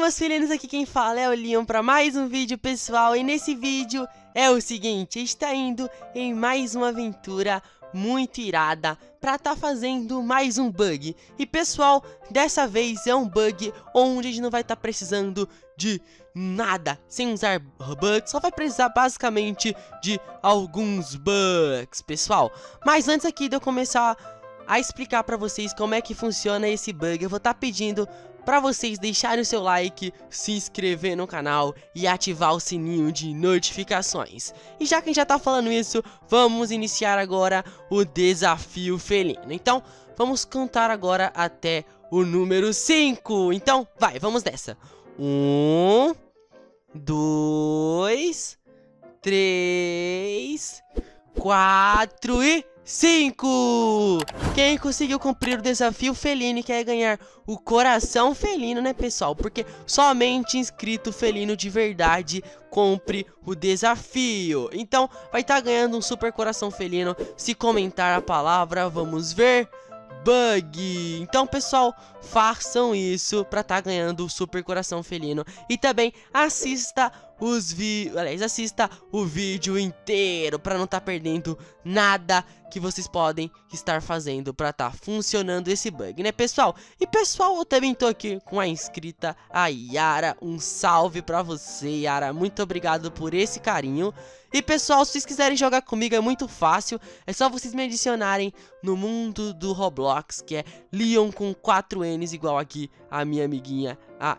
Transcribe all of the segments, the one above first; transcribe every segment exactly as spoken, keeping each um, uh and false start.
meus felinos, aqui quem fala é o Leon para mais um vídeo, pessoal. E nesse vídeo é o seguinte, está indo em mais uma aventura muito irada para tá fazendo mais um bug. E pessoal, dessa vez é um bug onde a gente não vai estar tá precisando de nada, sem usar bugs, só vai precisar basicamente de alguns bugs, pessoal. Mas antes aqui de eu começar a explicar para vocês como é que funciona esse bug, eu vou estar tá pedindo para vocês deixarem o seu like, se inscrever no canal e ativar o sininho de notificações. E já que a gente já tá falando isso, vamos iniciar agora o desafio felino. Então, vamos contar agora até o número cinco. Então, vai, vamos nessa. Um, dois, três, quatro e cinco! Quem conseguiu cumprir o desafio felino e quer ganhar o coração felino, né, pessoal? Porque somente inscrito felino de verdade cumpre o desafio. Então, vai estar tá ganhando um super coração felino se comentar a palavra, vamos ver, bug. Então, pessoal, façam isso pra estar tá ganhando o super coração felino. E também assista os vídeos, aliás, assista o vídeo inteiro para não estar tá perdendo nada que vocês podem estar fazendo para estar tá funcionando esse bug, né, pessoal? E pessoal, eu também tô aqui com a inscrita, a Yara. Um salve pra você, Yara. Muito obrigado por esse carinho. E pessoal, se vocês quiserem jogar comigo é muito fácil. É só vocês me adicionarem no mundo do Roblox, que é Leon com quatro N's, igual aqui a minha amiguinha, a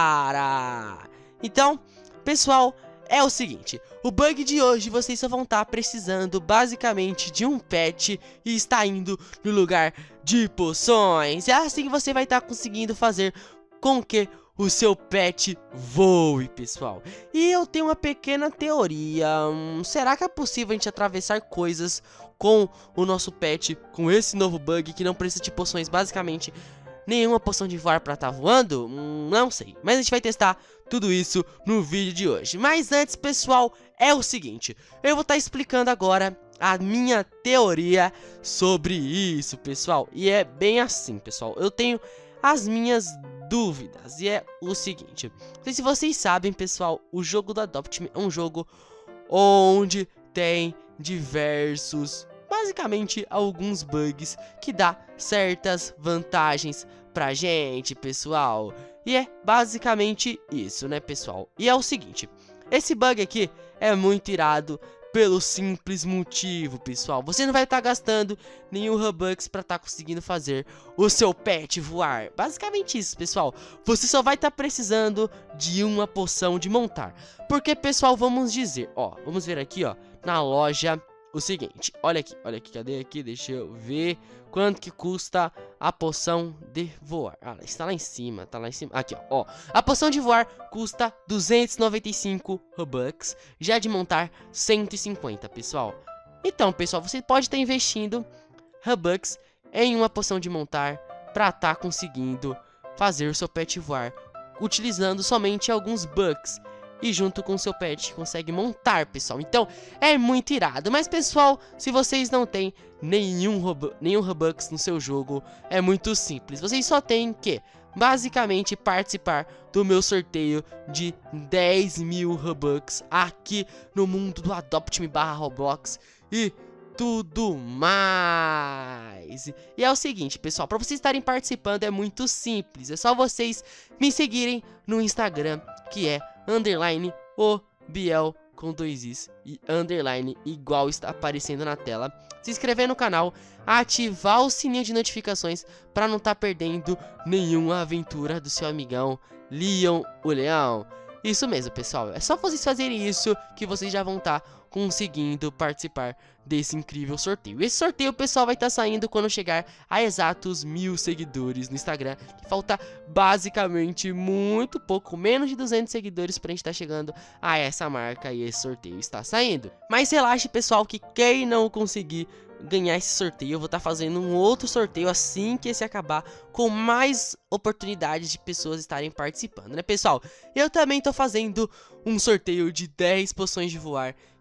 Yara. Então, pessoal, é o seguinte, o bug de hoje vocês só vão estar precisando basicamente de um pet e está indo no lugar de poções. É assim que você vai estar conseguindo fazer com que o seu pet voe, pessoal. E eu tenho uma pequena teoria, hum, será que é possível a gente atravessar coisas com o nosso pet, com esse novo bug que não precisa de poções, basicamente nenhuma poção de voar pra tá voando? Hum, não sei, mas a gente vai testar tudo isso no vídeo de hoje. Mas antes, pessoal, é o seguinte, eu vou estar tá explicando agora a minha teoria sobre isso, pessoal. E é bem assim, pessoal, eu tenho as minhas dúvidas. E é o seguinte, não sei se vocês sabem, pessoal, o jogo do Adopt Me é um jogo onde tem diversos, basicamente alguns bugs que dá certas vantagens pra gente, pessoal. E é basicamente isso, né, pessoal? E é o seguinte, esse bug aqui é muito irado pelo simples motivo, pessoal, você não vai estar tá gastando nenhum Robux pra estar tá conseguindo fazer o seu pet voar. Basicamente isso, pessoal. Você só vai estar tá precisando de uma poção de montar. Porque, pessoal, vamos dizer, ó, vamos ver aqui, ó, na loja o seguinte, olha aqui, olha aqui, cadê aqui? Deixa eu ver quanto que custa a poção de voar. Ah, está lá em cima, tá lá em cima. Aqui, ó, ó. A poção de voar custa duzentos e noventa e cinco Robux, já de montar cento e cinquenta, pessoal. Então, pessoal, você pode estar investindo Robux em uma poção de montar pra estar conseguindo fazer o seu pet voar, utilizando somente alguns bugs. E junto com o seu pet consegue montar, pessoal. Então é muito irado. Mas, pessoal, se vocês não têm nenhum, Robu nenhum Robux no seu jogo, é muito simples. Vocês só têm que basicamente participar do meu sorteio de dez mil Robux aqui no mundo do Adopt Me barra Roblox e tudo mais. E é o seguinte, pessoal, para vocês estarem participando é muito simples. É só vocês me seguirem no Instagram, que é underline o Biel com dois is e underline igual está aparecendo na tela. Se inscrever no canal, ativar o sininho de notificações para não estar tá perdendo nenhuma aventura do seu amigão Leon o Leão. Isso mesmo, pessoal, é só vocês fazerem isso que vocês já vão estar tá conseguindo participar desse incrível sorteio. Esse sorteio, pessoal, vai estar tá saindo quando chegar a exatos mil seguidores no Instagram, que falta basicamente muito pouco, menos de duzentos seguidores pra gente estar tá chegando a essa marca e esse sorteio está saindo. Mas relaxe, pessoal, que quem não conseguir ganhar esse sorteio, eu vou estar tá fazendo um outro sorteio assim que esse acabar, com mais oportunidades de pessoas estarem participando, né, pessoal? Eu também tô fazendo um sorteio de dez poções de voar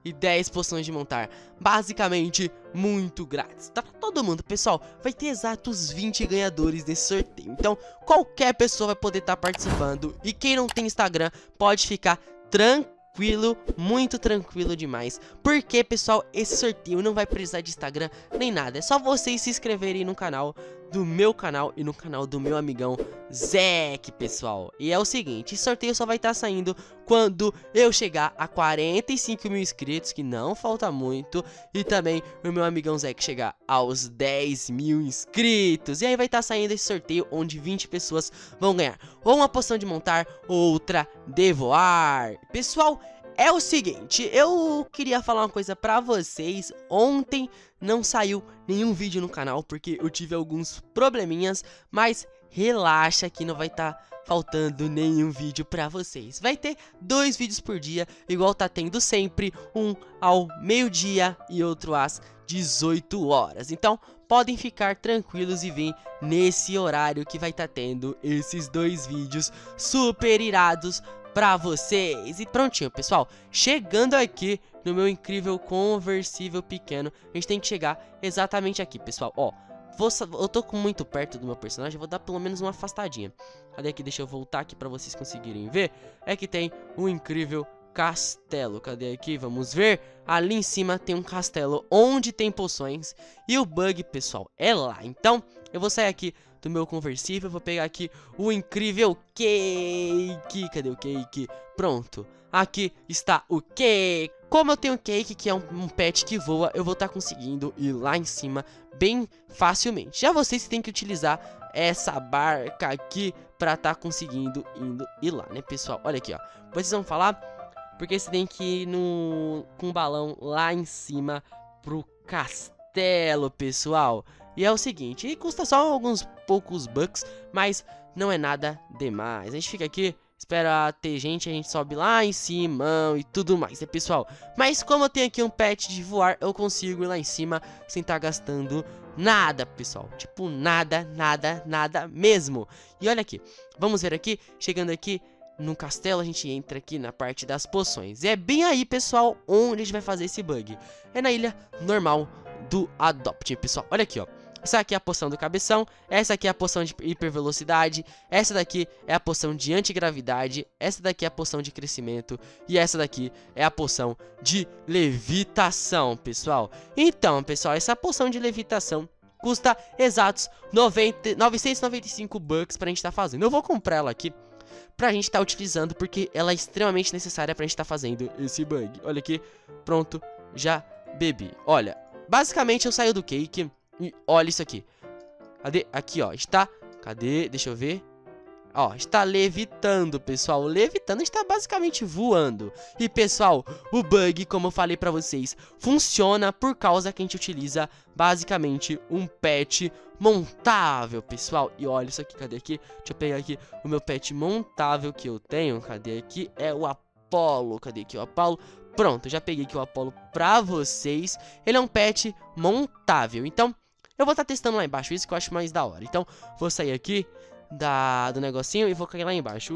e dez poções de montar. Basicamente, muito grátis. Tá pra todo mundo, pessoal. Vai ter exatos vinte ganhadores nesse sorteio. Então, qualquer pessoa vai poder estar participando. E quem não tem Instagram, pode ficar tranquilo. Tranquilo, muito tranquilo demais. Porque, pessoal, esse sorteio não vai precisar de Instagram nem nada. É só vocês se inscreverem no canal do meu canal e no canal do meu amigão Zek, pessoal. E é o seguinte, esse sorteio só vai estar saindo quando eu chegar a quarenta e cinco mil inscritos, que não falta muito. E também o meu amigão Zek chegar aos dez mil inscritos. E aí vai estar saindo esse sorteio onde vinte pessoas vão ganhar ou uma poção de montar, outra de voar. Pessoal, é o seguinte, eu queria falar uma coisa pra vocês. Ontem não saiu nenhum vídeo no canal porque eu tive alguns probleminhas, mas relaxa que não vai estar faltando nenhum vídeo pra vocês. Vai ter dois vídeos por dia, igual tá tendo sempre, um ao meio-dia e outro às dezoito horas. Então, podem ficar tranquilos e vir nesse horário que vai estar tendo esses dois vídeos super irados pra vocês. E prontinho, pessoal, chegando aqui no meu incrível conversível pequeno, a gente tem que chegar exatamente aqui, pessoal. Ó, vou, eu tô muito perto do meu personagem, vou dar pelo menos uma afastadinha. Cadê aqui? Deixa eu voltar aqui pra vocês conseguirem ver. É que tem um incrível castelo. Cadê aqui? Vamos ver. Ali em cima tem um castelo onde tem poções. E o bug, pessoal, é lá. Então, eu vou sair aqui do meu conversível, vou pegar aqui o incrível cake. Cadê o cake? Pronto, aqui está o cake. Como eu tenho o cake, que é um, um pet que voa, eu vou estar tá conseguindo ir lá em cima bem facilmente. Já vocês têm que utilizar essa barca aqui pra estar tá conseguindo indo ir lá, né, pessoal? Olha aqui, ó. Vocês vão falar porque você tem que ir no, com o balão lá em cima pro castelo, pessoal. E é o seguinte, custa só alguns poucos bucks, mas não é nada demais. A gente fica aqui, espera ter gente, a gente sobe lá em cima e tudo mais, né, pessoal? Mas como eu tenho aqui um pet de voar, eu consigo ir lá em cima sem estar gastando nada, pessoal. Tipo, nada, nada, nada mesmo. E olha aqui, vamos ver aqui, chegando aqui no castelo, a gente entra aqui na parte das poções. E é bem aí, pessoal, onde a gente vai fazer esse bug. É na ilha normal do Adopt, pessoal. Olha aqui, ó. Essa aqui é a poção do cabeção, essa aqui é a poção de hipervelocidade, essa daqui é a poção de antigravidade, essa daqui é a poção de crescimento e essa daqui é a poção de levitação, pessoal. Então, pessoal, essa poção de levitação custa exatos noventa, novecentos e noventa e cinco bucks pra gente tá fazendo. Eu vou comprar ela aqui pra gente tá utilizando porque ela é extremamente necessária pra gente tá fazendo esse bug. Olha aqui, pronto, já bebi. Olha, basicamente eu saio do cake. E olha isso aqui. Cadê? Aqui, ó. Está... Cadê? Deixa eu ver. Ó, está levitando, pessoal. Levitando está basicamente voando. E, pessoal, o bug, como eu falei pra vocês, funciona por causa que a gente utiliza basicamente um pet montável, pessoal. E olha isso aqui. Cadê aqui? Deixa eu pegar aqui o meu pet montável que eu tenho. Cadê aqui? É o Apollo. Cadê aqui o Apollo? Pronto, já peguei aqui o Apollo pra vocês. Ele é um pet montável. Então, eu vou estar tá testando lá embaixo, isso que eu acho mais da hora. Então, vou sair aqui da, do negocinho e vou cair lá embaixo.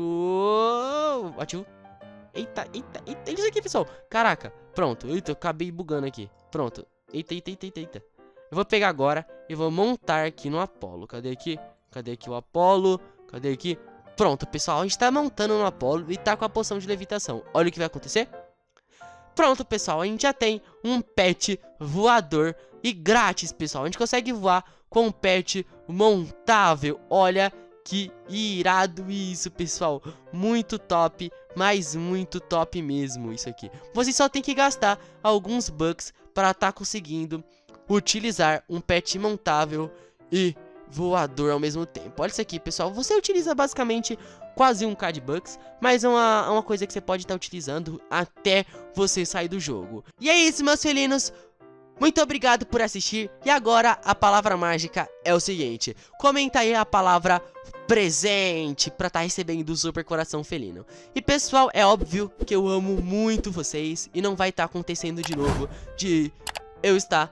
Uou, ativo. Eita, eita, eita, isso aqui, pessoal. Caraca, pronto, eita, eu acabei bugando aqui. Pronto, eita, eita, eita, eita, eita. Eu vou pegar agora e vou montar aqui no Apollo. Cadê aqui? Cadê aqui o Apollo? Cadê aqui? Pronto, pessoal, a gente tá montando no Apollo e tá com a poção de levitação. Olha o que vai acontecer. Pronto, pessoal, a gente já tem um pet voador e grátis, pessoal. A gente consegue voar com um pet montável. Olha que irado isso, pessoal. Muito top, mas muito top mesmo isso aqui. Você só tem que gastar alguns bucks para estar tá conseguindo utilizar um pet montável e voador ao mesmo tempo. Olha isso aqui, pessoal. Você utiliza basicamente quase um K de bucks, mas é uma, uma coisa que você pode estar tá utilizando até você sair do jogo. E é isso, meus felinos. Muito obrigado por assistir. E agora a palavra mágica é o seguinte: comenta aí a palavra presente pra estar tá recebendo o Super Coração Felino. E pessoal, é óbvio que eu amo muito vocês e não vai estar tá acontecendo de novo de eu estar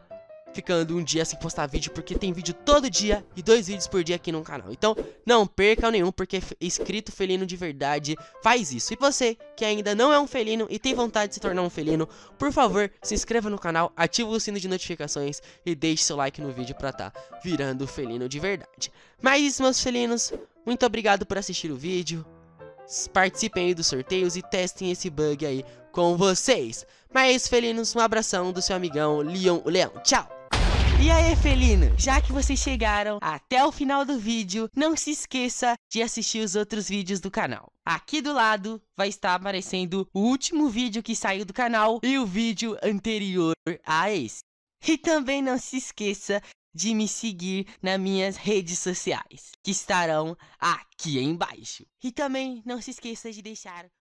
ficando um dia sem postar vídeo, porque tem vídeo todo dia e dois vídeos por dia aqui no canal. Então não percam nenhum, porque inscrito felino de verdade faz isso. E você que ainda não é um felino e tem vontade de se tornar um felino, por favor, se inscreva no canal, ative o sino de notificações e deixe seu like no vídeo pra tá virando felino de verdade. Mas isso, meus felinos, muito obrigado por assistir o vídeo. Participem aí dos sorteios e testem esse bug aí com vocês. Mas felinos, um abração do seu amigão Leon o Leão. Tchau! E aí, felino, já que vocês chegaram até o final do vídeo, não se esqueça de assistir os outros vídeos do canal. Aqui do lado vai estar aparecendo o último vídeo que saiu do canal e o vídeo anterior a esse. E também não se esqueça de me seguir nas minhas redes sociais, que estarão aqui embaixo. E também não se esqueça de deixar